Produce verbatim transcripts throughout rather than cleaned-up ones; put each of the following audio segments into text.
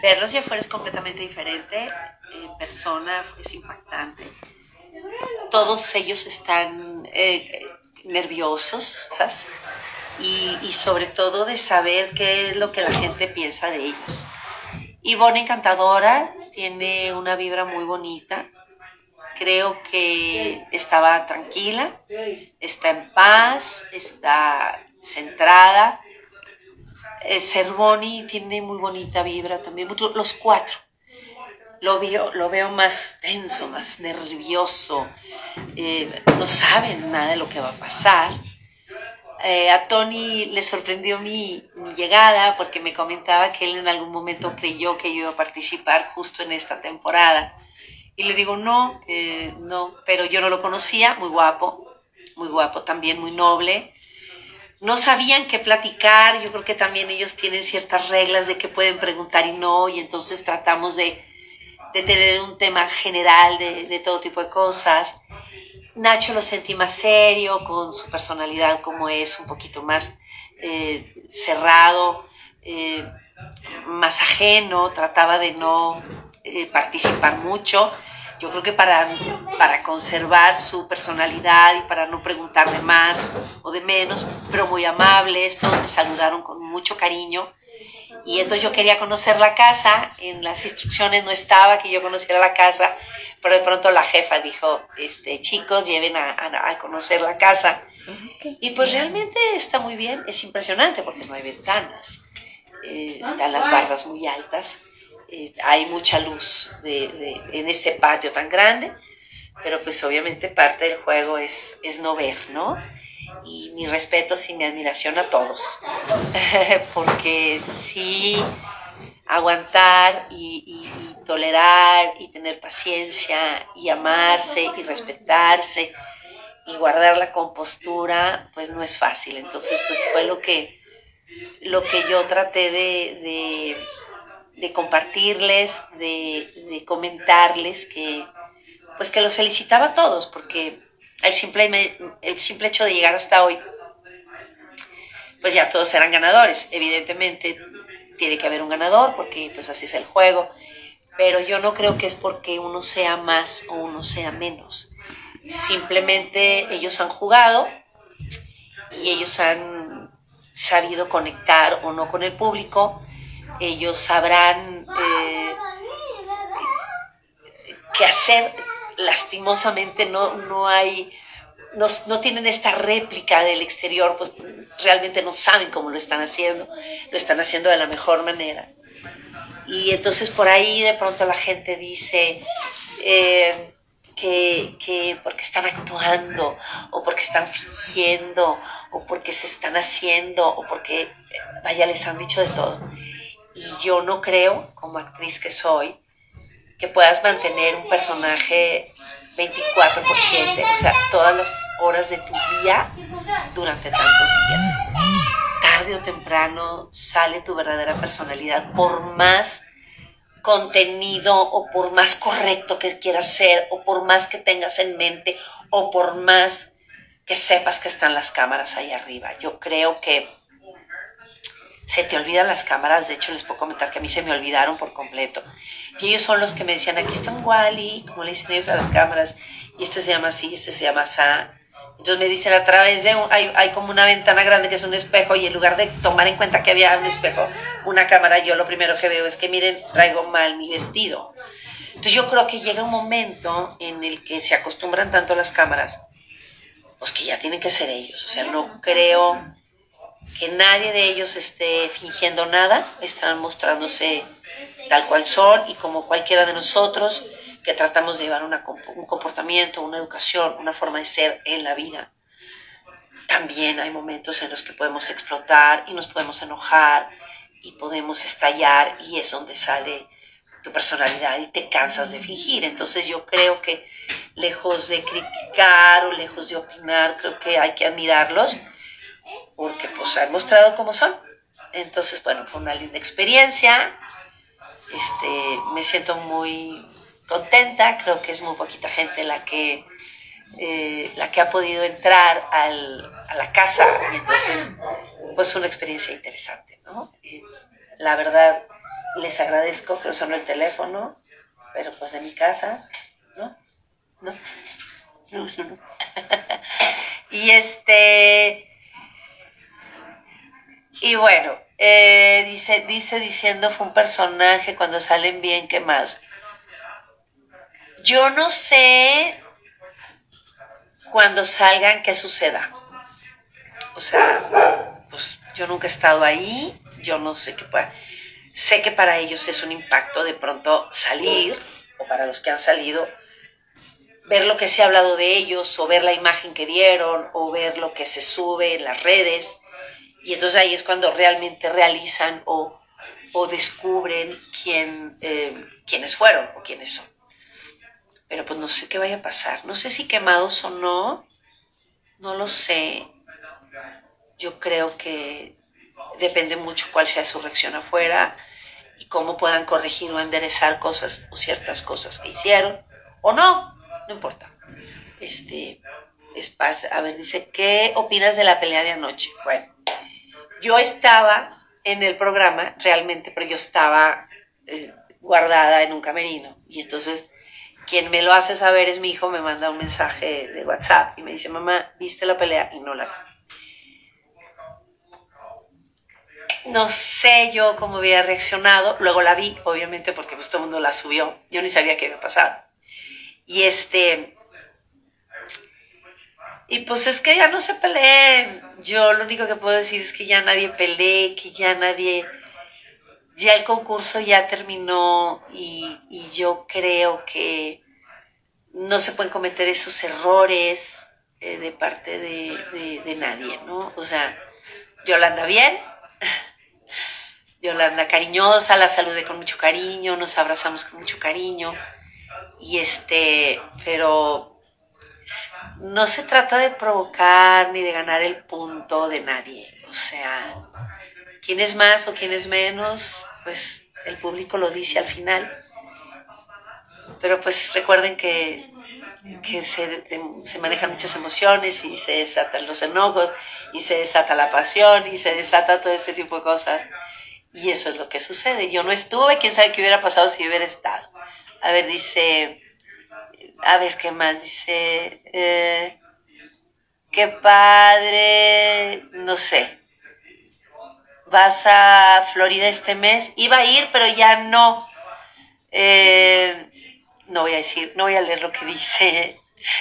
verlos de afuera es completamente diferente, en persona es impactante. Todos ellos están eh, nerviosos, ¿sabes? Y, y sobre todo de saber qué es lo que la gente piensa de ellos. Ivonne encantadora, tiene una vibra muy bonita. Creo que estaba tranquila, está en paz, está centrada. Eh, Cervoni tiene muy bonita vibra también, los cuatro. Lo veo, lo veo más tenso, más nervioso, eh, no saben nada de lo que va a pasar. Eh, a Tony le sorprendió mi, mi llegada porque me comentaba que él en algún momento creyó que yo iba a participar justo en esta temporada. Y le digo, no, eh, no, pero yo no lo conocía, muy guapo, muy guapo también, muy noble. No sabían qué platicar, yo creo que también ellos tienen ciertas reglas de que pueden preguntar y no, y entonces tratamos de, de tener un tema general de, de todo tipo de cosas. Nacho lo sentí más serio, con su personalidad como es, un poquito más eh, cerrado, eh, más ajeno, trataba de no eh, participar mucho. Yo creo que para, para conservar su personalidad y para no preguntar de más o de menos, pero muy amables, todos me saludaron con mucho cariño. Y entonces yo quería conocer la casa, en las instrucciones no estaba que yo conociera la casa, pero de pronto la jefa dijo, este, chicos, lleven a, a, a conocer la casa. Y pues realmente está muy bien, es impresionante porque no hay ventanas, eh, están las bardas muy altas, eh, hay mucha luz de, de, en este patio tan grande, pero pues obviamente parte del juego es, es no ver, ¿no? Y mi respeto y mi admiración a todos, porque sí, aguantar y, y, y tolerar y tener paciencia y amarse y respetarse y guardar la compostura, pues no es fácil. Entonces, pues fue lo que, lo que yo traté de, de, de compartirles, de, de comentarles, que pues que los felicitaba a todos, porque el simple, el simple hecho de llegar hasta hoy, pues ya todos eran ganadores. Evidentemente tiene que haber un ganador, porque pues así es el juego, pero yo no creo que es porque uno sea más o uno sea menos. Simplemente ellos han jugado y ellos han sabido conectar o no con el público. Ellos sabrán eh, qué hacer. Lastimosamente no, no hay, no, no tienen esta réplica del exterior, pues realmente no saben cómo lo están haciendo, lo están haciendo de la mejor manera. Y entonces por ahí de pronto la gente dice eh, que, que porque están actuando, o porque están fingiendo, o porque se están haciendo, o porque, vaya, les han dicho de todo. Y yo no creo, como actriz que soy, que puedas mantener un personaje veinticuatro por siete, o sea, todas las horas de tu día durante tantos días. Tarde o temprano sale tu verdadera personalidad, por más contenido o por más correcto que quieras ser, o por más que tengas en mente, o por más que sepas que están las cámaras ahí arriba. Yo creo que se te olvidan las cámaras. De hecho, les puedo comentar que a mí se me olvidaron por completo. Y ellos son los que me decían, aquí está un Wally, como le dicen ellos a las cámaras, y este se llama así, este se llama así. Entonces me dicen, a través de, un, hay, hay como una ventana grande que es un espejo, y en lugar de tomar en cuenta que había un espejo, una cámara, yo lo primero que veo es que, miren, traigo mal mi vestido. Entonces yo creo que llega un momento en el que se acostumbran tanto a las cámaras, pues que ya tienen que ser ellos. O sea, no creo que nadie de ellos esté fingiendo nada, están mostrándose tal cual son, y como cualquiera de nosotros que tratamos de llevar una, un comportamiento, una educación, una forma de ser en la vida. También hay momentos en los que podemos explotar y nos podemos enojar y podemos estallar, y es donde sale tu personalidad y te cansas de fingir. Entonces yo creo que lejos de criticar o lejos de opinar, creo que hay que admirarlos, porque pues han mostrado cómo son. Entonces, bueno, fue una linda experiencia. Este, me siento muy contenta. Creo que es muy poquita gente la que eh, la que ha podido entrar al, a la casa, y entonces pues una experiencia interesante, ¿no? Eh, la verdad, les agradezco que sonó el teléfono, pero pues de mi casa, ¿no? No, no, no, no. Y este, y bueno, eh, dice, dice diciendo fue un personaje cuando salen bien quemados. Yo no sé cuando salgan qué suceda. O sea, pues yo nunca he estado ahí, yo no sé qué pueda. Sé que para ellos es un impacto de pronto salir, o para los que han salido, ver lo que se ha hablado de ellos, o ver la imagen que dieron, o ver lo que se sube en las redes. Y entonces ahí es cuando realmente realizan o, o descubren quién, eh, quiénes fueron o quiénes son. Pero pues no sé qué vaya a pasar. No sé si quemados o no, no lo sé. Yo creo que depende mucho cuál sea su reacción afuera y cómo puedan corregir o enderezar cosas o ciertas cosas que hicieron o no, no importa. Este, es, a ver, dice, ¿qué opinas de la pelea de anoche? Bueno, yo estaba en el programa realmente, pero yo estaba eh, guardada en un camerino y entonces quien me lo hace saber es mi hijo, me manda un mensaje de WhatsApp y me dice, mamá, ¿viste la pelea? Y no la vi. No sé yo cómo hubiera reaccionado, luego la vi, obviamente, porque pues todo el mundo la subió, yo ni sabía qué había pasado. Y este, y pues es que ya no se peleen, yo lo único que puedo decir es que ya nadie pelee, que ya nadie, ya el concurso ya terminó y, y yo creo que no se pueden cometer esos errores eh, de parte de, de, de nadie, ¿no? O sea, Yolanda bien, Yolanda cariñosa, la saludé con mucho cariño, nos abrazamos con mucho cariño, y este, pero no se trata de provocar ni de ganar el punto de nadie, o sea, quién es más o quién es menos, pues el público lo dice al final, pero pues recuerden que, que se, de, se manejan muchas emociones y se desatan los enojos y se desata la pasión y se desata todo este tipo de cosas. Y eso es lo que sucede. Yo no estuve, quién sabe qué hubiera pasado si hubiera estado. A ver, dice, a ver, ¿qué más? Dice, eh, qué padre, no sé. Vas a Florida este mes. Iba a ir, pero ya no. Eh, no voy a decir, no voy a leer lo que dice.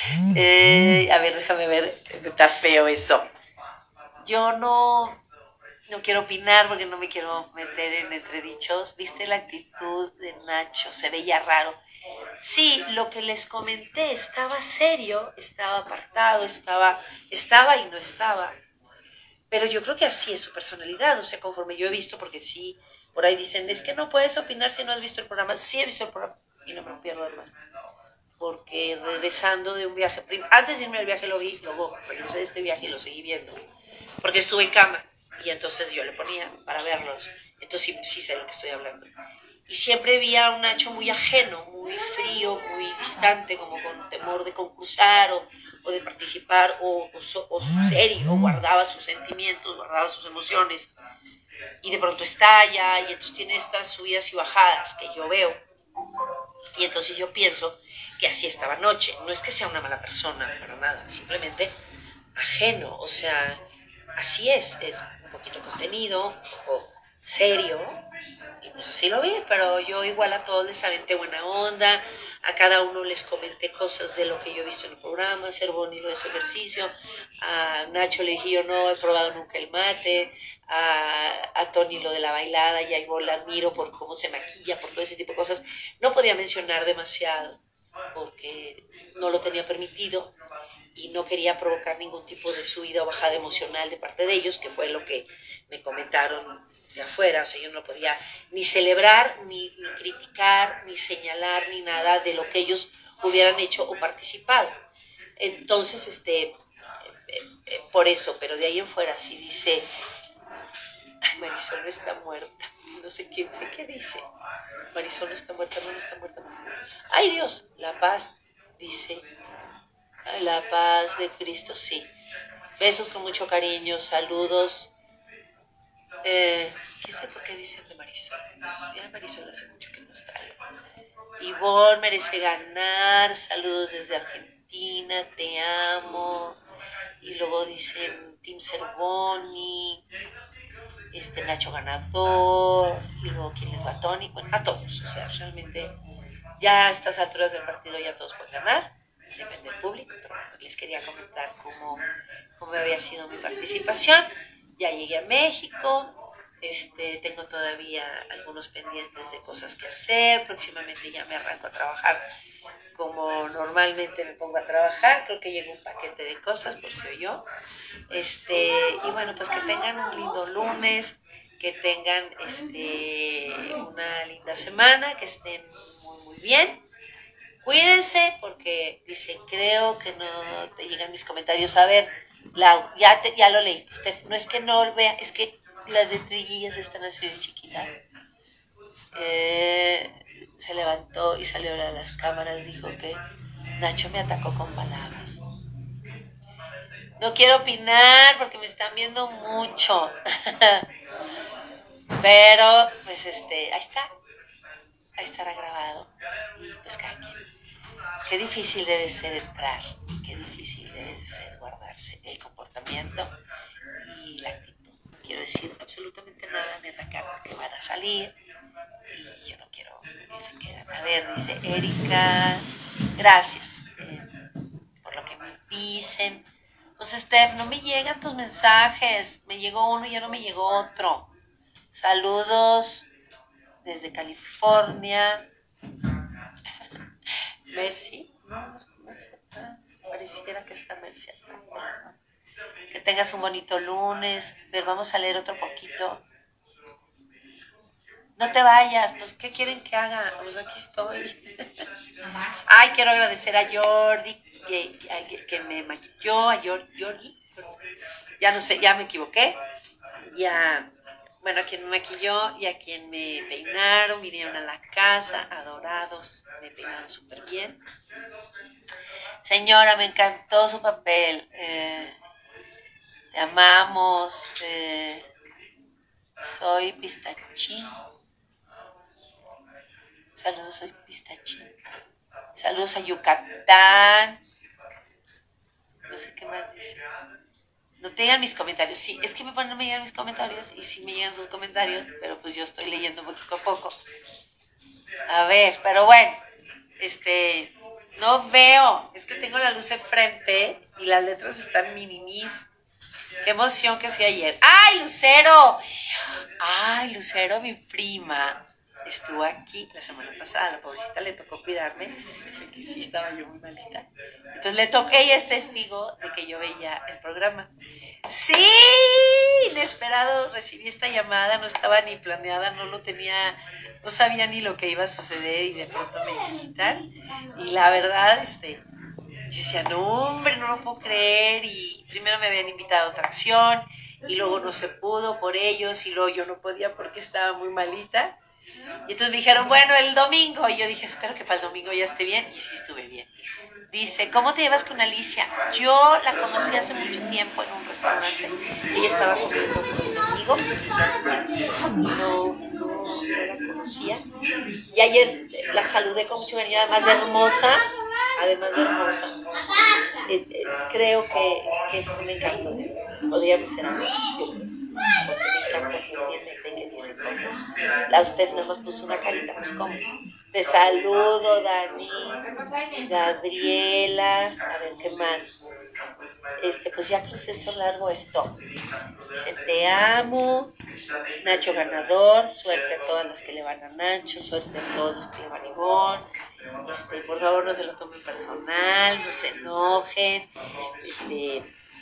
Eh, a ver, déjame ver, está feo eso. Yo no, no quiero opinar porque no me quiero meter en entredichos. ¿Viste la actitud de Nacho? Se veía raro. Sí, lo que les comenté, estaba serio, estaba apartado, estaba, estaba y no estaba. Pero yo creo que así es su personalidad, o sea, conforme yo he visto, porque sí, por ahí dicen, es que no puedes opinar si no has visto el programa. Sí he visto el programa y no me lo pierdo además. Porque regresando de un viaje, antes de irme al viaje lo vi, luego regresé de este viaje y lo seguí viendo, porque estuve en cama y entonces yo le ponía para verlos, entonces sí, sí sé de lo que estoy hablando. Y siempre vi a un Nacho muy ajeno, muy frío, muy distante, como con temor de concursar o, o de participar, o, o, so, o serio, guardaba sus sentimientos, guardaba sus emociones, y de pronto estalla, y entonces tiene estas subidas y bajadas que yo veo. Y entonces yo pienso que así estaba anoche. No es que sea una mala persona, para nada, simplemente ajeno, o sea, así es, es un poquito contenido, un poco serio, y pues así lo vi, pero yo igual a todos les aventé buena onda, a cada uno les comenté cosas de lo que yo he visto en el programa, hacer bonito ese ejercicio, a Nacho le dije yo no he probado nunca el mate, a, a Tony lo de la bailada, y a Ivonne la admiro por cómo se maquilla, por todo ese tipo de cosas, no podía mencionar demasiado, porque no lo tenía permitido, y no quería provocar ningún tipo de subida o bajada emocional de parte de ellos, que fue lo que me comentaron de afuera. O sea, yo no podía ni celebrar, ni, ni criticar, ni señalar, ni nada de lo que ellos hubieran hecho o participado. Entonces, este, eh, eh, por eso, pero de ahí en fuera, sí dice, ay, Marisol no está muerta, no sé quién, sé qué dice, Marisol no está muerta, no, no está muerta, no. Ay Dios, la paz, dice, la paz de Cristo, sí. Besos con mucho cariño, saludos. Eh, ¿Qué sé por qué dicen de Marisol? Ya Marisol hace mucho que no está. Ivonne merece ganar, saludos desde Argentina, te amo. Y luego dicen Tim Cervoni, este Nacho ganador, y luego quién les va, Tony, bueno, a todos, o sea, realmente ya a estas alturas del partido ya todos pueden ganar, depende del público, pero les quería comentar cómo, cómo había sido mi participación. Ya llegué a México, este, tengo todavía algunos pendientes de cosas que hacer, próximamente ya me arranco a trabajar como normalmente me pongo a trabajar, creo que llega un paquete de cosas, por si oyó. Este, y bueno, pues que tengan un lindo lunes, que tengan este, una linda semana, que estén muy, muy bien. Cuídense porque dice, creo que no te llegan mis comentarios. A ver, Lau, ya, te, ya lo leí. Steph, no es que no lo vea, es que las de trillillas están así de chiquitas. Eh, se levantó y salió a las cámaras, dijo que Nacho me atacó con palabras. No quiero opinar porque me están viendo mucho. Pero, pues este, ahí está. Ahí estará grabado. Y pues cada quien. Qué difícil debe ser entrar. Qué difícil debe ser guardarse el comportamiento y la actitud. No quiero decir absolutamente nada de la carta que van a salir. Y yo no quiero que se queden. A ver, dice Erika. Gracias eh, por lo que me dicen. Pues Steph, no me llegan tus mensajes. Me llegó uno y ya no me llegó otro. Saludos desde California. Mercy. No, no, no sé. Pareciera que está Mercy acá. Que tengas un bonito lunes. A ver, vamos a leer otro poquito. No te vayas, pues ¿qué quieren que haga? Pues aquí estoy. Ay, quiero agradecer a Jordi que, que, que me maquilló, a Jordi, ya no sé, ya me equivoqué, ya, bueno, a quien me maquilló y a quien me peinaron, vinieron a la casa, adorados, me peinaron súper bien. Señora, me encantó su papel, eh, te amamos, eh, soy pistachín. Saludos, soy pistachín. Saludos a Yucatán. No sé qué más dice. No te llegan mis comentarios. Sí, es que me ponen no me llegan mis comentarios y sí me llegan sus comentarios, pero pues yo estoy leyendo poquito a poco. A ver, pero bueno, este, no veo. Es que tengo la luz enfrente y las letras están minimis. Qué emoción que fui ayer. ¡Ay, Lucero! ¡Ay, Lucero, mi prima! Estuvo aquí la semana pasada, la pobrecita le tocó cuidarme, porque sí estaba yo muy malita. Entonces le tocó, ella es testigo de que yo veía el programa. Sí, inesperado, recibí esta llamada, no estaba ni planeada, no lo tenía, no sabía ni lo que iba a suceder y de pronto me quitan. Y la verdad, este, yo decía, no hombre, no lo puedo creer. Y primero me habían invitado a otra acción y luego no se pudo por ellos y luego yo no podía porque estaba muy malita. Y entonces me dijeron, bueno, el domingo. Y yo dije, espero que para el domingo ya esté bien. Y sí estuve bien. Dice, ¿cómo te llevas con Alicia? Yo la conocí hace mucho tiempo en un restaurante. Ella estaba comiendo conmigo. No, no, no la conocía. Y ayer la saludé con mucho cariño, además de hermosa. Además de hermosa. Eh, eh, creo que, que es un encanto. Podríamos ser amigos. Porque me encanta que entiende que dice cosas. La usted nada más puso una carita, pues ¿cómo? Te saludo, Dani, Gabriela, a ver qué más. Este, pues ya proceso largo esto. Dice, te amo, Nacho ganador, suerte a todas las que le van a Nacho, suerte a todos los que le van a Ivonne. Este, por favor no se lo tomen personal, no se enojen. Este,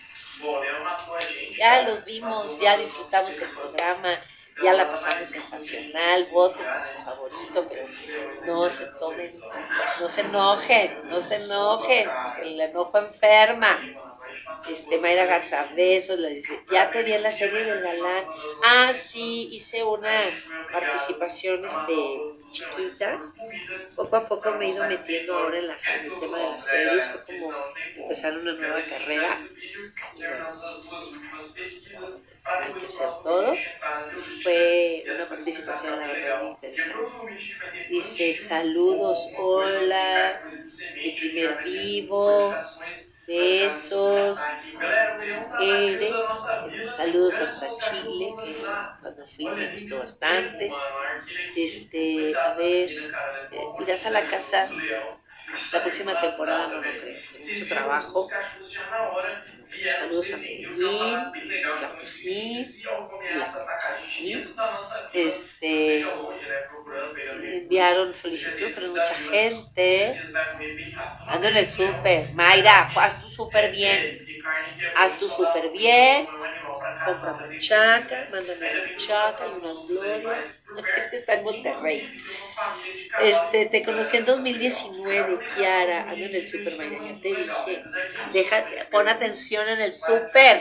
ya los vimos, ya disfrutamos del programa, ya la pasamos sensacional, voten por su favorito, pero no se tomen, no se enojen, no se enojen, el enojo enferma. Este, Mayra Garza, besos, le dice, ya te vi en la serie del galán. Ah, sí, hice una participación este, chiquita. Poco a poco me he ido metiendo ahora en, las, en el tema de las series. Fue como empezar una nueva carrera. Y bueno, pues, hay que hacer todo. Y fue una participación, la verdad, muy interesante. Dice, saludos, hola, mi primer vivo, besos, eres, saludos hasta Chile, que cuando fui me gustó bastante. Este, a ver, eh, irás a la casa la próxima temporada, no, no creo, tengo mucho trabajo. Saludos a Medellín, claro que sí, y este, me enviaron solicitud, pero mucha gente. Ando en el súper. Mayra, haz tú súper bien. Haz tú súper bien. Compra machaca, mándame machaca y unas glorias. Es que está en Monterrey. Este, te conocí en dos mil diecinueve, Kiara. Ando en el súper, Mayra, ya te dije. Deja, pon atención en el súper.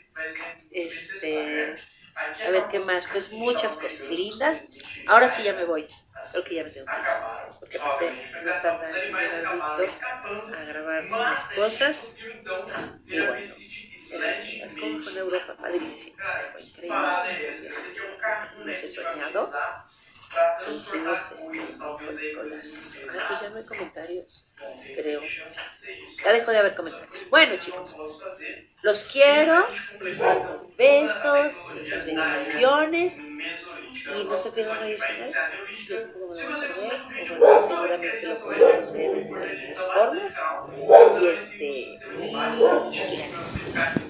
Este, a ver qué más. Pues muchas cosas lindas. Ahora sí ya me voy. Creo que ya me tengo que ir. Porque aparte no tarda en llegar Víctor a grabar mis cosas. Y bueno, eh, es como fue en Europa, padrísimo. Fue increíble. Lo que he soñado. Hicimos este, con las... Ah, pues ya no hay comentarios, creo. Ya dejó de haber comentarios. Bueno, chicos, los quiero, les mando besos, muchas bendiciones y no se pierdan hoy el final. Yo tampoco me lo voy a perder, o bueno, seguramente lo podemos ver en diferentes formas. Y este, y, y